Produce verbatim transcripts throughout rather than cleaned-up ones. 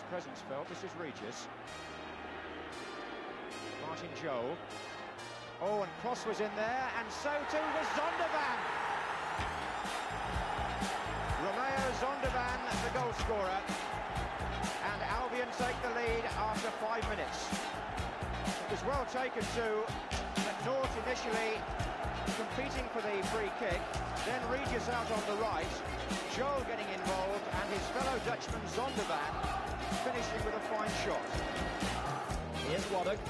presence felt. This is Regis. Martin Jol. Oh, and Cross was in there, and so too was Zondervan. Romeo Zondervan, the goal scorer, and Albion take the lead after five minutes. It was well taken too. McNaught initially competing for the free kick, then Regis out on the right, Joel getting involved, and his fellow Dutchman Zondervan finishing with a fine shot. Here's Waddock.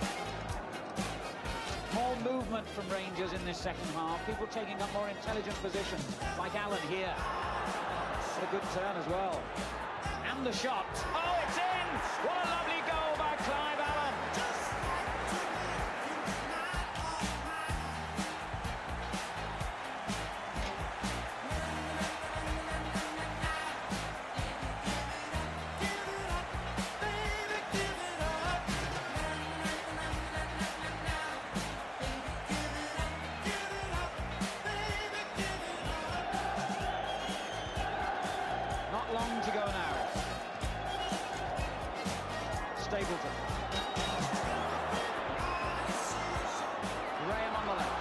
More movement from Rangers in this second half, people taking up more intelligent positions, like Allen here. What a good turn as well. And the shot. Oh, it's in! What a lovely goal by Clive Allen! Not long to go now. Stapleton. Graham on the left.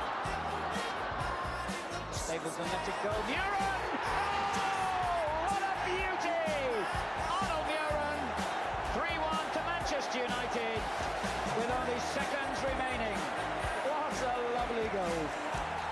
Stapleton lets it go. Muren! Oh, what a beauty! Arnold Muren. three one to Manchester United with only seconds remaining. What a lovely goal.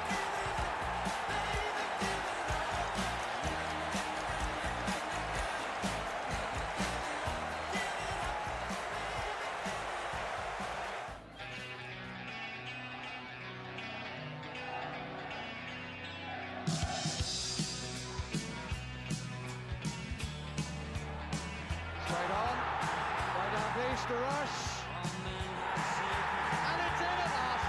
Straight on, right down East to Rush, and it's in at last.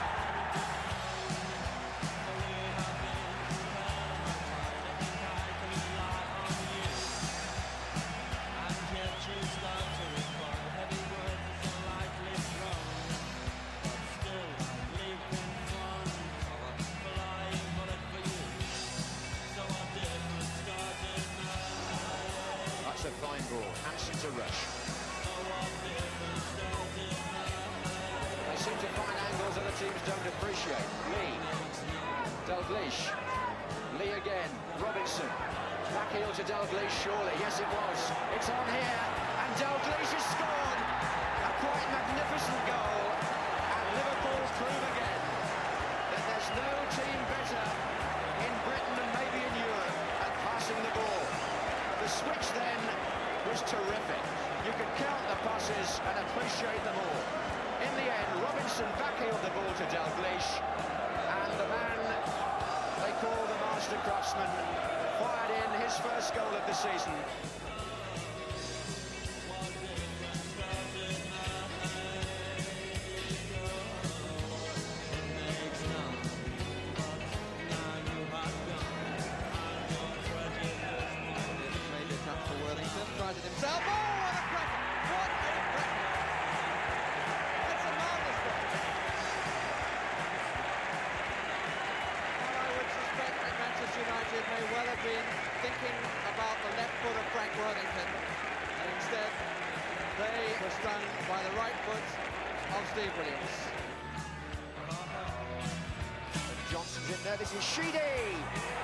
That's a fine ball. Hansen to Rush. They seem to find angles other teams don't appreciate. Lee. Dalglish. Lee again. Robinson. Back heel to Dalglish, surely. Yes, it was. It's on here. And Dalglish has scored. A quite magnificent goal. And Liverpool prove again that there's no team better in Britain and maybe in Europe at passing the ball. The switch then was terrific. You could count the passes and appreciate them all. In the end, Robinson backheeled the ball to Dalglish, and the man they call the master craftsman fired in his first goal of the season. Tries it himself. Oh, what a crack! What a crack! It's a marvellous goal. And I would suspect that Manchester United may well have been thinking about the left foot of Frank Worthington, and instead they were stung by the right foot of Steve Williams. And Johnson's in there. This is Sheedy.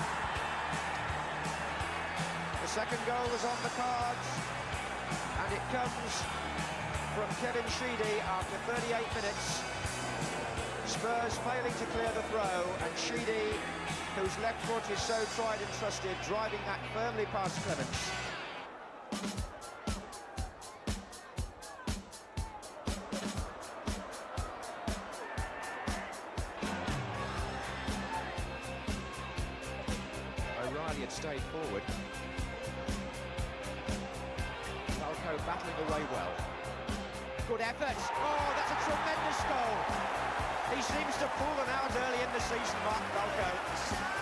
The second goal is on the cards, and it comes from Kevin Sheedy after thirty-eight minutes. Spurs failing to clear the throw, and Sheedy, whose left foot is so tried and trusted, driving that firmly past Clements. O'Reilly had stayed forward. Falco battling away well. Good effort. Oh, that's a tremendous goal. He seems to pull them out early in the season, Mark Falco.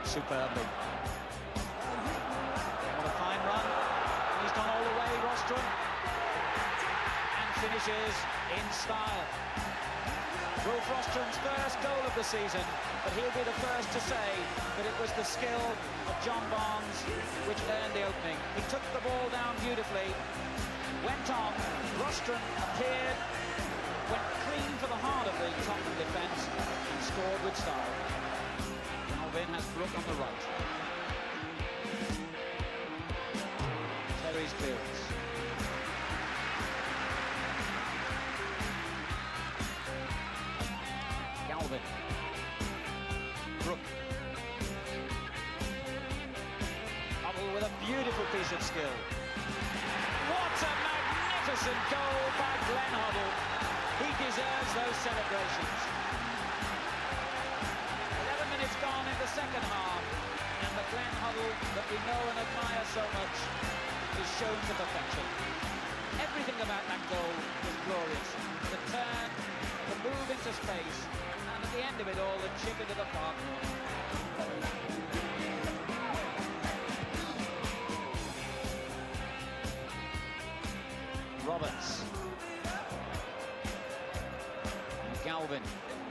superbly. What a fine run. He's gone all the way, Rostrom. And finishes in style. Ulf Rostrom's first goal of the season, but he'll be the first to say that it was the skill of John Barnes which earned the opening. He took the ball down beautifully, went on, Rostrom appeared, went clean for the heart of the Tottenham defence and scored with style. Galvin has Brook on the right. Terry's clearance. Galvin. Brook. Hubble with a beautiful piece of skill. What a magnificent goal by Glenn Hubble. He deserves those celebrations. eleven minutes gone in the second half, and the Glenn Hubble that we know and admire so much is shown to perfection. Everything about that goal was glorious. The turn, the move into space, and at the end of it all, the chip into the park. Roberts. And Galvin.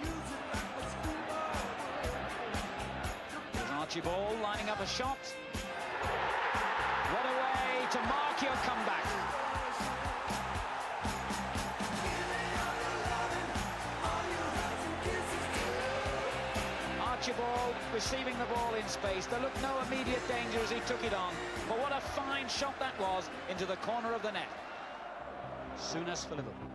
There's Archibald lining up a shot. What a way to mark your comeback. Archibald receiving the ball in space. There looked no immediate danger as he took it on. But what a fine shot that was into the corner of the net. Souness for Liverpool.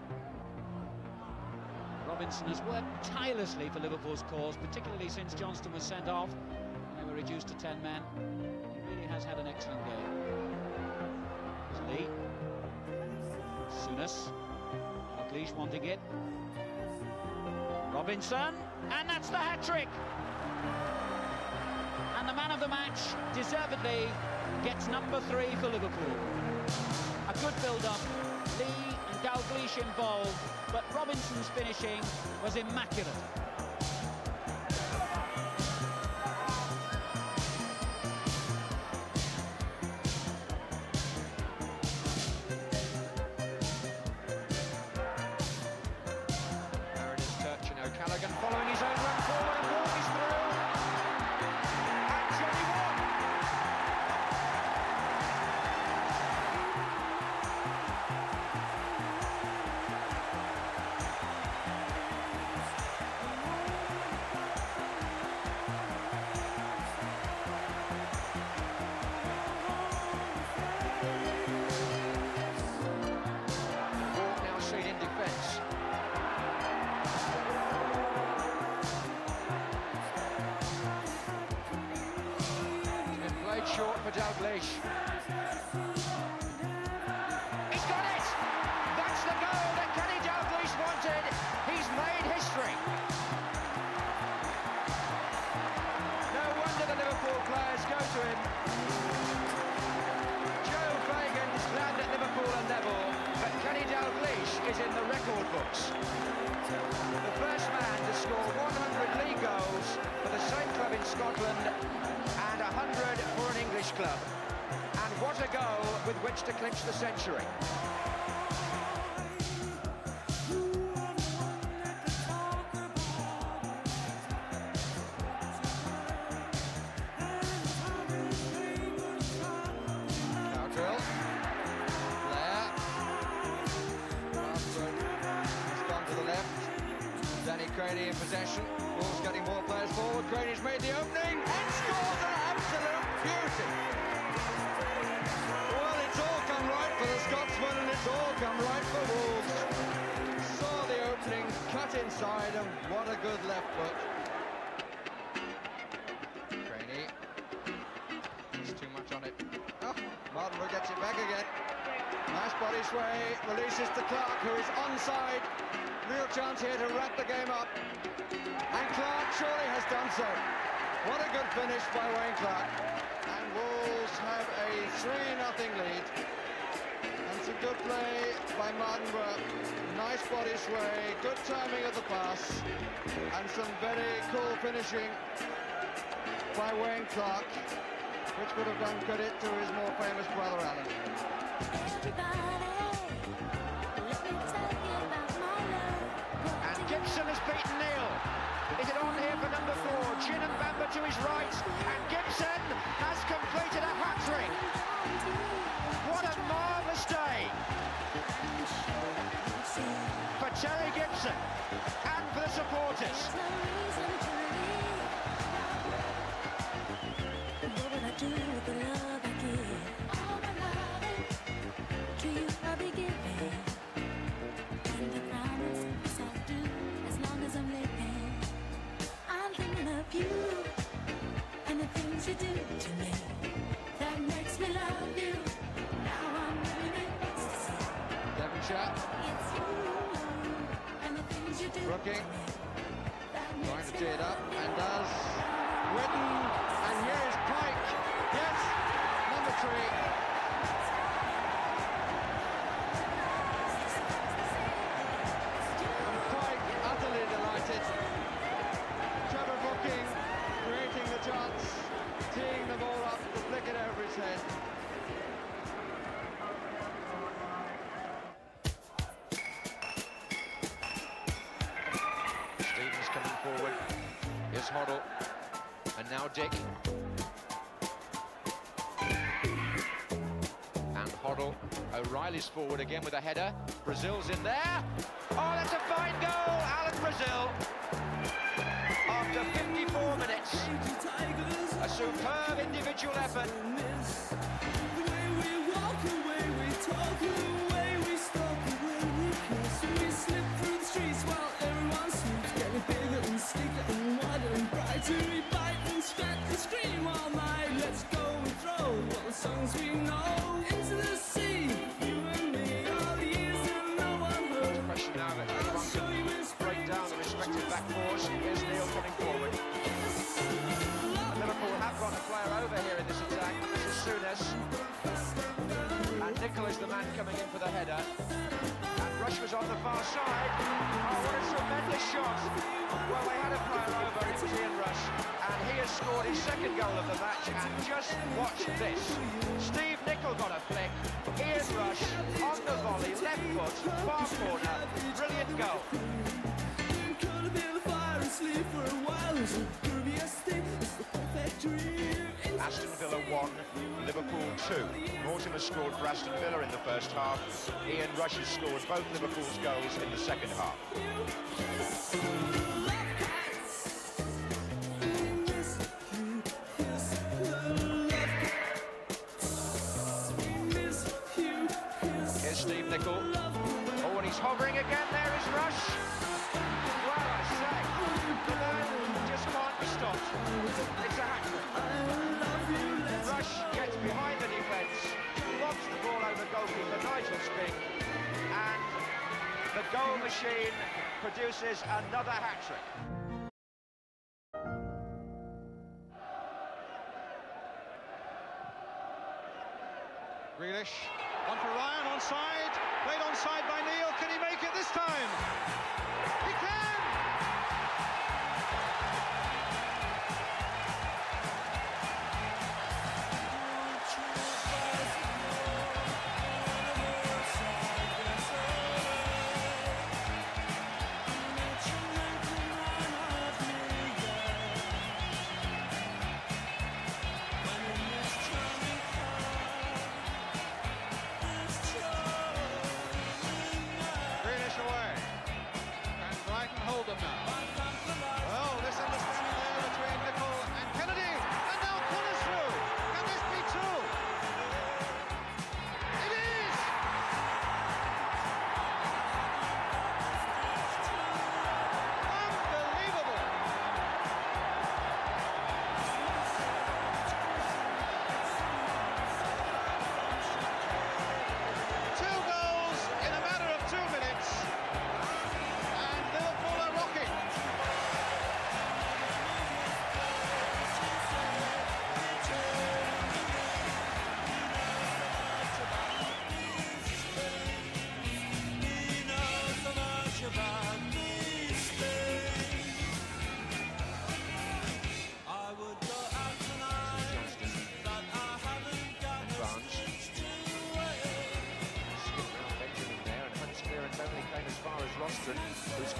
Robinson has worked tirelessly for Liverpool's cause, particularly since Johnston was sent off. They were reduced to ten men. He really has had an excellent game. There's Lee. Souness. Dalglish wanting it. Robinson, and that's the hat-trick. And the man of the match, deservedly, gets number three for Liverpool. A good build-up. Lee and Dalglish involved, but Robinson's finishing was immaculate. Meredith's touch and O'Callaghan following his own run forward and walks through. And Johnny Watt. Walk now seen in defence. Played short for Dalglish. He's got it! That's the goal that Kenny Dalglish wanted. He's made history. No wonder the Liverpool players go to him. Joe Fagan is glad that Liverpool are level, but Kenny Dalglish is in the record books. The first man to score one hundred league goals for the same club in Scotland and one hundred for an English club. And what a goal with which to clinch the century. Cowdrill. Blair. Armstrong has gone to the left. Danny Craney in possession. Wolves getting more players forward. Craney's made the opening and scores an absolute beauty. Well, it's all come right for the Scotsman and it's all come right for Wolves. Saw the opening, cut inside, and what a good left foot. Craney. There's too much on it. Oh, Martinville gets it back again. Nice body sway, releases to Clark, who is onside. Real chance here to wrap the game up. And Clark surely has done so. What a good finish by Wayne Clark. And Wolves have a three nothing lead. And to some good play by Mardenborough. Nice body sway, good timing of the pass, and some very cool finishing by Wayne Clark, which would have done credit to his more famous brother Alan. And Gibson has beaten Neil. Is it on here for number four? Gin and Bamba to his right, and Gibson has completed a hat-trick. What a marvellous day for Terry Gibson and for the supporters. What would I do with the love I give? All my loving to you I'll be giving. And I promise yes I'll do as long as I'm living. I'm thinking of you and the things you do to me that makes me love you. Now I'm living in ecstasy. Devonshire. It's you and the things you do Brooking. to me that Trying makes to me tee it up, love you. and does. Whitten, and here is Pike. Yes, number three. And Pike utterly delighted. Trevor Brooking creating the chance, teeing the ball up, the flick it over his head. Stevens coming forward. Here's Hoddle. And now Dick. And Hoddle. O'Reilly's forward again with a header. Brazil's in there. Oh, that's a fine goal, Alan Brazil. After fifty-four minutes. A superb individual effort. Songs we know into the sea, you and me, all the years and no one heard. Question now that everyone can break down the respective back fours. Here's Neil coming forward. And Liverpool have got a player over here in this attack. This is Souness. And Nicol is the man coming in for the header. And Rush was on the far side. Oh, what a tremendous shot. Well, they had a player over, it was Ian Rush. And he has scored his second goal of the match. And just watch this. Steve Nicol got a flick. Ian Rush on the volley, left foot, far corner. Brilliant goal. Aston Villa one, Liverpool two. Mortimer scored for Aston Villa in the first half. Ian Rush has scored both Liverpool's goals in the second half. Here's Steve Nicol. Oh, and he's hovering again. There is Rush. Well, I say, the man just can't be stopped. It's a hat-trick. Rush gets behind the defence, lobs the ball over goalkeeper Nigel Spink, and the goal machine produces another hat-trick. Grealish, one for Ryan, onside, played onside by Neil, can he make it this time? He can! Hold them now. Well, this understanding there between Nicol and Kennedy, and now Connor's through. Can this be two? It is! Unbelievable! Two goals in a matter of two minutes. Liverpool are rocking.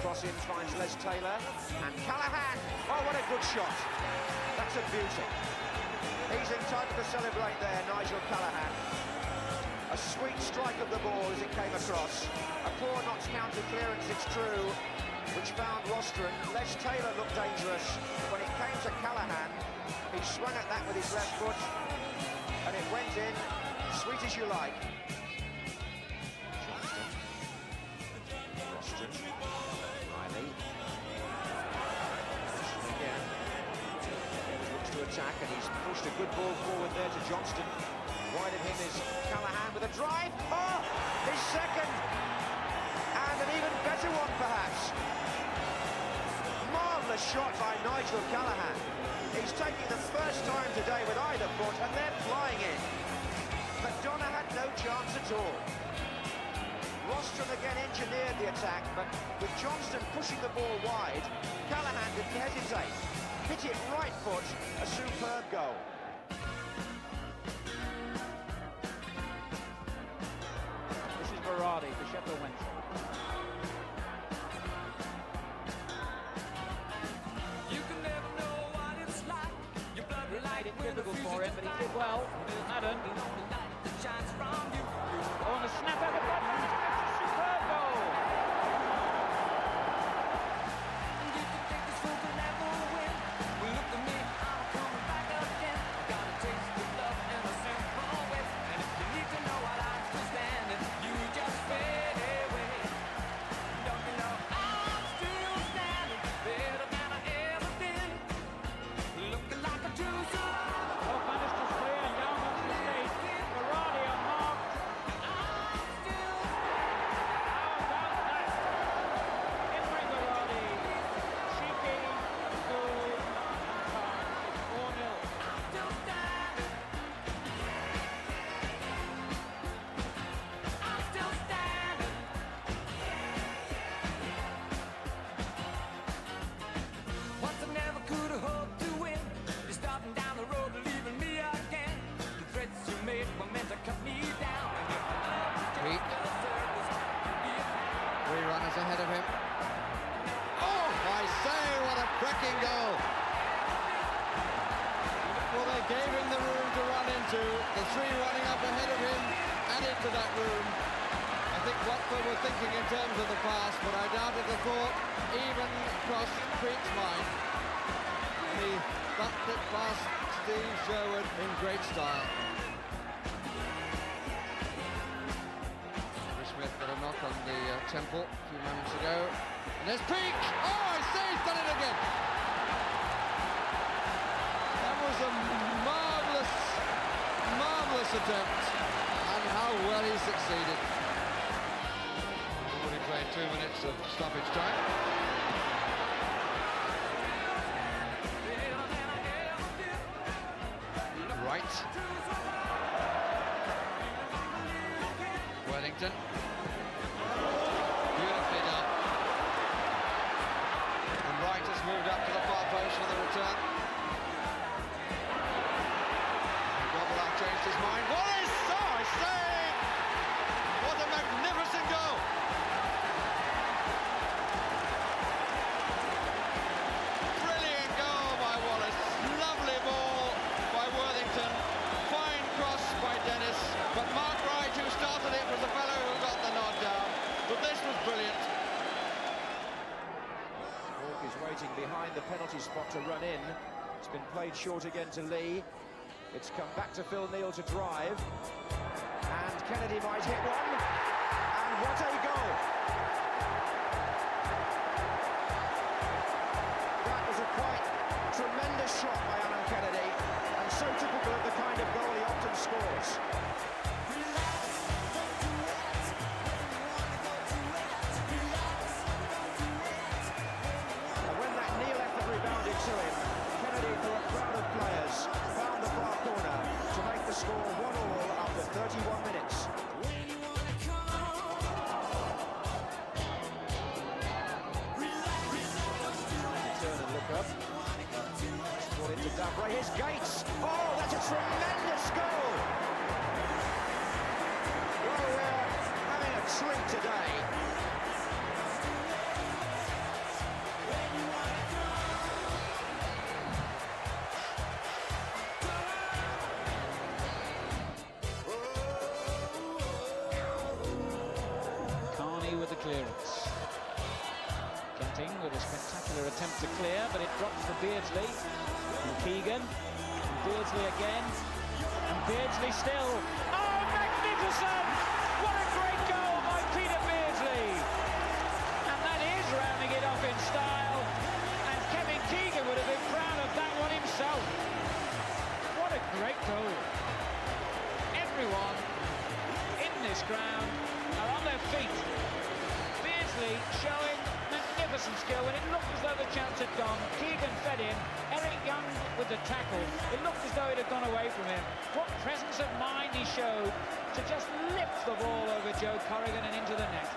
cross in finds Les Taylor. And Callaghan, oh, what a good shot. That's a beauty. He's entitled to celebrate there, Nigel Callaghan. A sweet strike of the ball as it came across. A poor Notts County clearance, it's true, which found Rostron. Les Taylor looked dangerous. When it came to Callaghan, he swung at that with his left foot, and it went in, sweet as you like. Johnston. Rostron. Riley. Again. Looks to attack, and he's pushed a good ball forward there to Johnston. Wide of him is Callaghan with a drive. Oh, his second. And an even better one, perhaps. Marvellous shot by Nigel Callaghan. He's taking the first time today with either foot, and they're flying in. McDonough had no chance at all. Rostron again engineered the attack, but with Johnston pushing the ball wide, Callaghan didn't hesitate. Hit it right foot, a superb goal. This is Berardi for Sheffield Wednesday. Made it difficult for him, but he did well. Madden. Oh, and a snap out of the button. Superb goal. Three runners ahead of him. Oh, I say, what a cracking goal. Well, they gave him the room to run into. The three running up ahead of him added to that room. I think Watford were thinking in terms of the pass, but I doubt if the thought even crossed Creek's mind. He bumped it past Steve Sherwood in great style. Got a knock on the uh, temple a few moments ago. And there's Peak! Oh, I say he's done it again! That was a marvellous, marvellous attempt, and how well he succeeded. Already played two minutes of stoppage time. Right. Wellington. Beautifully done. And Wright has moved up to the far post for the return. Gobblak changed his mind. Wallace! Oh, I say! What a magnificent goal! Brilliant goal by Wallace. Lovely ball by Worthington. Fine cross by Dennis. But Mark Wright, who started it, was the fellow who got the nod down. But this was brilliant. Hawke is waiting behind the penalty spot to run in. It's been played short again to Lee. It's come back to Phil Neal to drive. And Kennedy might hit one. And what a goal! That was a quite tremendous shot by Alan Kennedy, and so typical of the kind of goal he often scores. And when that Neal effort rebounded to him, Kennedy, through a crowd of players, found the far corner to make the score one all after thirty-one minutes. Turn and look up. Brought into Davray. Here's Gates. Oh, that's a tremendous goal. Well, we're having a treat today. clearance. Gatting with a spectacular attempt to clear, but it drops for Beardsley. And Keegan. And Beardsley again. And Beardsley still. Oh, magnificent! What a great goal by Peter Beardsley! And that is rounding it off in style. And Kevin Keegan would have been proud of that one himself. What a great goal. Everyone in this ground are on their feet. Beardsley showing magnificent skill when it looked as though the chance had gone. Keegan fed in. Eric Young with the tackle. It looked as though it had gone away from him. What presence of mind he showed to just lift the ball over Joe Corrigan and into the net.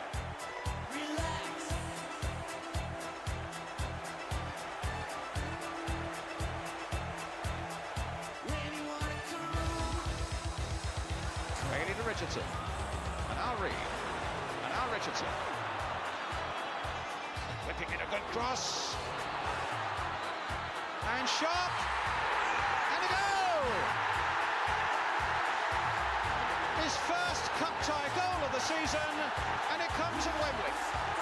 Bailey to Richardson. And now Reed. And now Richardson. Whipping in a good cross. And shot. And a goal! His first cup tie goal of the season, and it comes at Wembley.